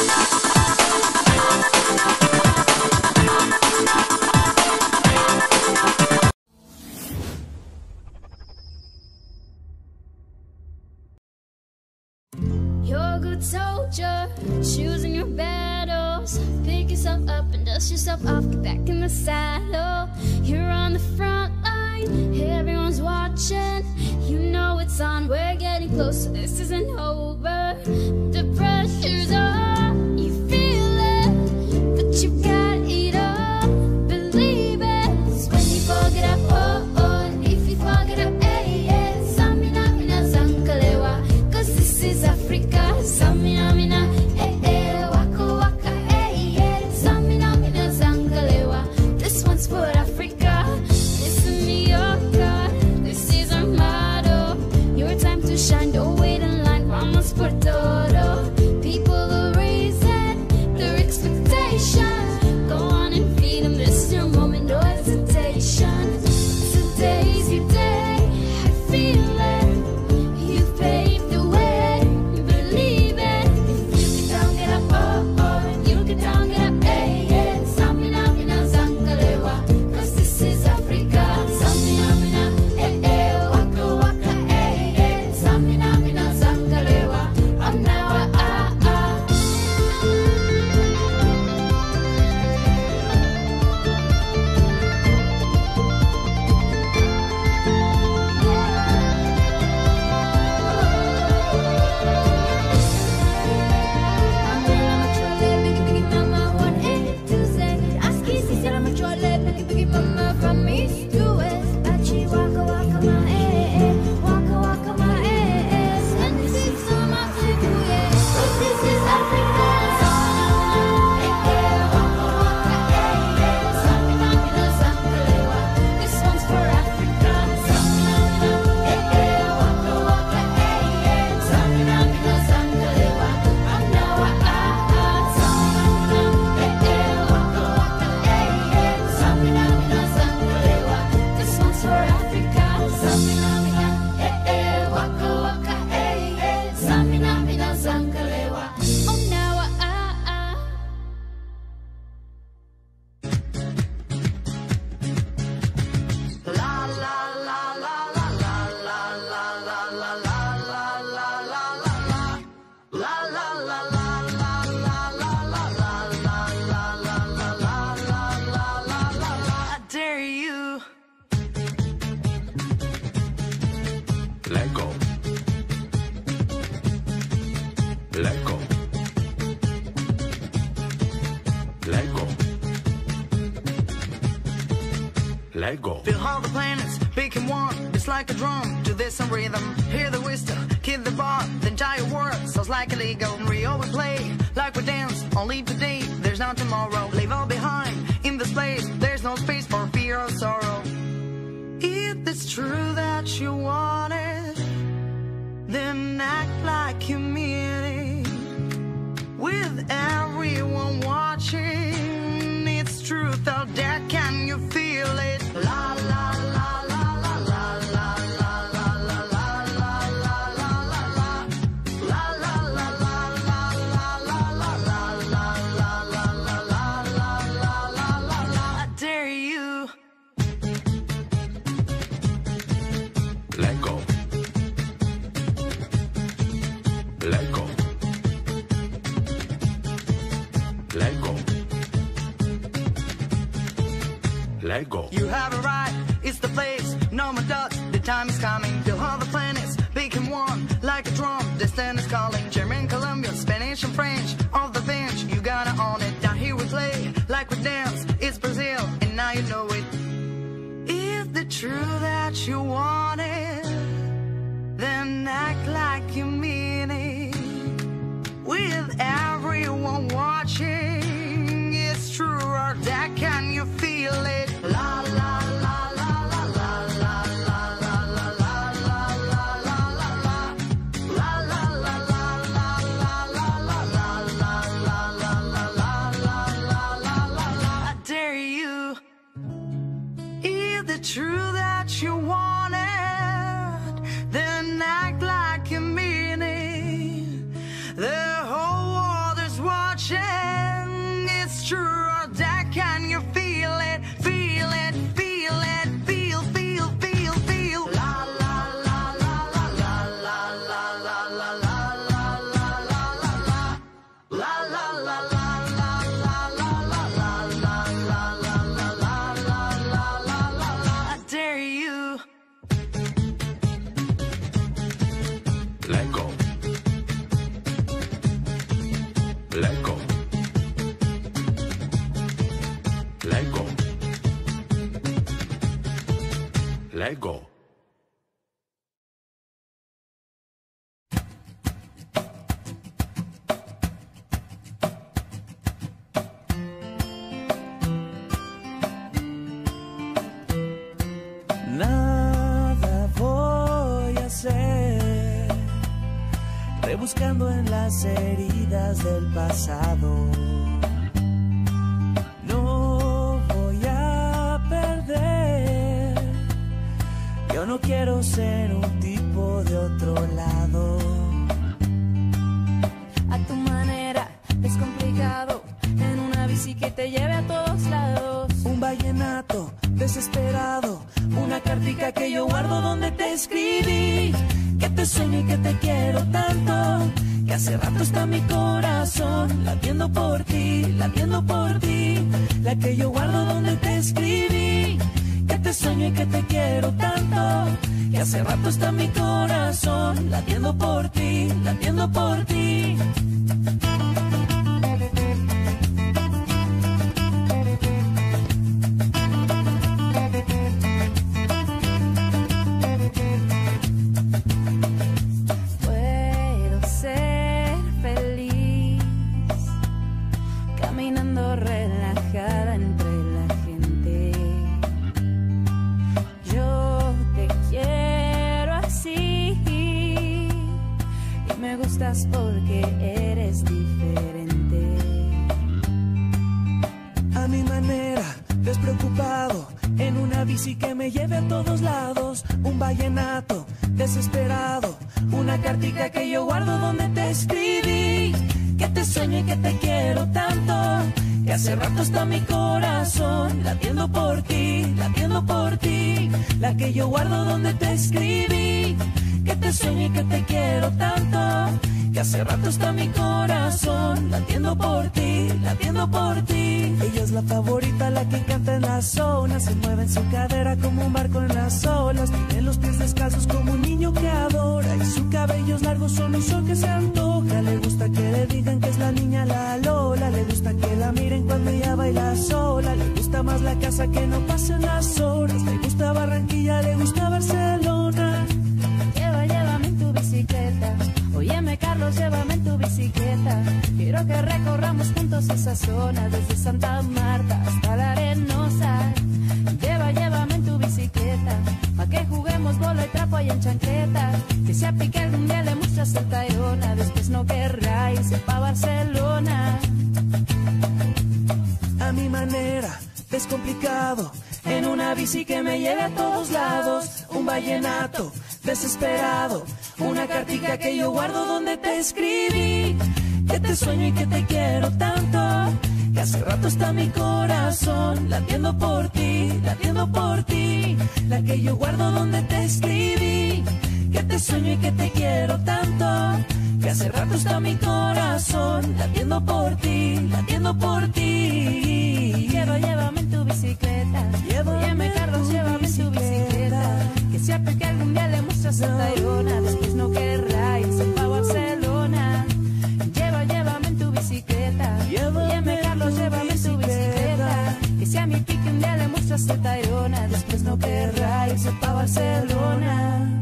You're a good soldier, choosing your battles. Pick yourself up and dust yourself off, get back in the saddle. You're on the front line, everyone's watching. You know it's on, we're getting closer, this isn't over. The pressure's on, you feel it, but you got it all. Believe it, 'cause when you fall, get up, oh, oh. And if you fall, get up, hey, hey. Samina, mina, zankalewa, 'cause this is Africa. Samina, mina, hey, hey. Waka, waka, hey, hey. Samina, mina, zankalewa, this one's for Africa. Listen to your God, this is our motto. Your time to shine, don't wait in line, vamos por todo. People will raise it, their expectations. Go on and feed them, this is your moment, no hesitation. Today's your day, I feel it. You paved the way, believe it. If you get down, get up, oh, oh. If you get down, get up, hey, hey. Samina, mina, zankalewa, 'cause this is Africa. Samina, mina, hey, hey. Waka, waka, hey, hey. Samina, mina, zankalewa, I'm now, from east to west. Achi waka waka ma eh eh, waka waka ma eh eh. And this is so much to yeah. This is Africa. Eh eh, waka waka eh eh. Samina mina zankalewa, this one's for Africa. Samina mina eh eh, waka waka eh eh. Samina mina zankalewa, I'm now Samina mina eh eh, waka waka eh eh. Samina mina zankalewa, this one's for Africa. Samina mina eh eh, waka waka eh eh. Samina mina zankalewa, oh now I dare you. Let go. Let go. Let go. Let go. Feel how the planets become one. It's like a drum to this some rhythm. Hear the whistle, kill the bar. The entire world sounds like a Lego. In Rio we play like we dance. Only today, there's no tomorrow. Leave all behind in this place. There's no space for fear or sorrow. If it's true that you want it, then act like you mean it. With everyone watching, it's truth out there. Can you feel it? La la la la la la la la la la la la la la la la. La la la la la la la la la la la la la la la la la. I dare you. Let go. Let go. Let go. Let go. You have a right, it's the place, no more doubts, the time is coming. Feel how the planets become one, like a drum, the stand is calling. German, Colombian, Spanish and French, off the bench, you gotta own it. Down here we play, like we dance, it's Brazil, and now you know it. If the truth that you want it, then act like you mean it. With everyone watching, it's true or that, can you feel it? La la la la la la la la la la la la la la la la. La la la la la la la la la la la la la la la la la. I dare you. If the truth that you want it, then act like you mean it. The whole world sure as that, can you feel it? Feel it, feel it, feel, feel, feel, feel. La la la la la la la la la la la la la la la la. La la la la la la la la la la la la la la la la la la. I dare you. Let go. Let go. Let go. Let go. Nada voy a hacer, rebuscando en las heridas del pasado. No voy a perder, yo no quiero ser un tipo de otro lado. A tu manera, es complicado, en una bici que te lleve a todos lados. Un vallenato desesperado, una cartica que yo guardo donde te escribí que te sueño y que te quiero tanto, que hace rato está mi corazón latiendo por ti, latiendo por ti. La que yo guardo donde te escribí que te sueño y que te quiero tanto, que hace rato está mi corazón latiendo por ti, latiendo por ti. Relajada entre la gente, yo te quiero así y me gustas porque eres diferente. A mi manera, despreocupado, en una bici que me lleve a todos lados. Un vallenato desesperado, una cartica que yo guardo donde te escribí que te sueño y que te quiero tanto, que hace rato está mi corazón latiendo por ti, latiendo por ti. La que yo guardo donde te escribí que te sueño y que te quiero tanto, que hace rato está mi corazón latiendo por ti, latiendo por ti. Ella es la favorita, la que canta en la zona, se mueve en su cadera como un barco en las olas, tiene los pies descalzos como un niño que adora y sus cabellos largos son un sol que se antoja. Le gusta que le digan que es la niña la Lola, le gusta que la miren cuando ella baila sola, le gusta más la casa que no pasen las horas, le gusta Barranquilla, le gusta Barcelona. Llévame en tu bicicleta, óyeme Carlos, llévame en tu bicicleta. Quiero que recorramos juntos esa zona, desde Santa Marta hasta la Arenosa. Llévame en tu bicicleta, pa' que juguemos bola y trapo ahí en chancleta. Que si a Piqué algún día le muestras el Tayrona, después no querrá irse pa' Barcelona. A mi manera, descomplicado, en una bici que me lleve a todos lados. Un vallenato desesperado, una cartica que yo guardo donde te escribí que te sueño y que te quiero tanto, que hace rato está mi corazón latiendo por ti, latiendo por ti. La que yo guardo donde te escribí que te sueño y que te quiero tanto, que hace rato está mi corazón latiendo por ti, latiendo por ti. Llévame en tu bicicleta, óyeme Carlos, llévame en tu bicicleta. Que si a Piqué algún día le muestras el Tayrona, después no querrá irse pa' Barcelona. Llévame en tu bicicleta, óyeme Carlos, llévame en tu bicicleta. Que si a mi Piqué un día le muestras el Tayrona, después no querrá irse pa' Barcelona.